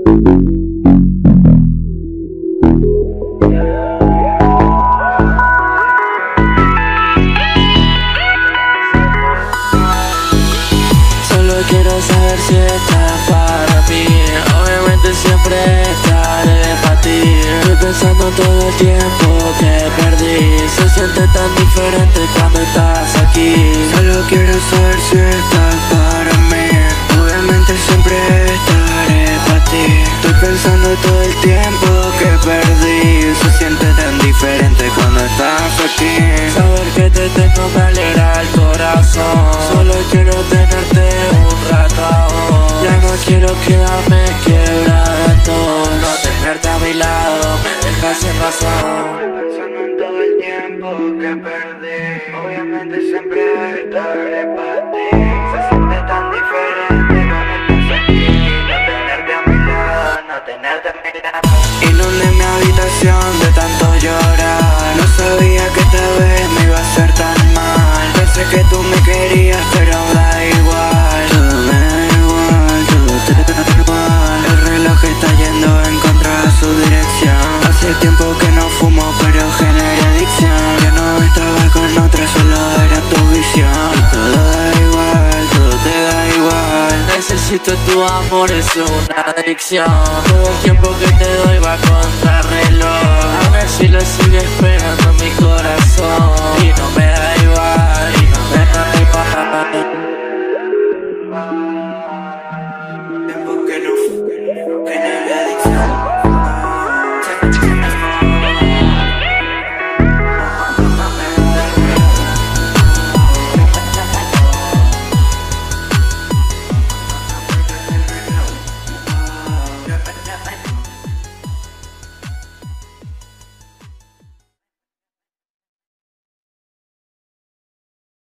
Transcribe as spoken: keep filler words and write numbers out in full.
Solo quiero saber si estás para mí. Obviamente siempre estaré para ti. Estoy pensando todo el tiempo que perdí. Se siente tan diferente cuando estás aquí. Solo quiero saber si estás para mí. Obviamente siempre estaré para ti. Estoy pensando todo el tiempo que perdí. Se siente tan diferente cuando estás aquí. Saber que te tengo me alegra el corazón. Solo quiero tenerte un rato. Ya no quiero quedarme quebrado. No tenerte a mi lado me deja sin razón. Pensando en todo el tiempo que perdí. Obviamente siempre estaré para ti. Se siente tan diferente cuando estás aquí. No tenerte a mi lado, no tenerte a mi lado. Inundé mi habitación de tanto llorar. No sabía que esta vez me iba a hacer tan mal. Pensé que tú me querías pero da igual. Todo me da igual, todo te da igual. El reloj está yendo en contra de su dirección. Hace tiempo que no fumo pero generé adicción. Ya no estaba con otra, solo era tu visión. Y todo da igual, todo te da igual. Necesito tu amor, es una adicción. Todo el tiempo que te doy va contra reloj. A ver si lo sigue esperando mi corazón. Y no me da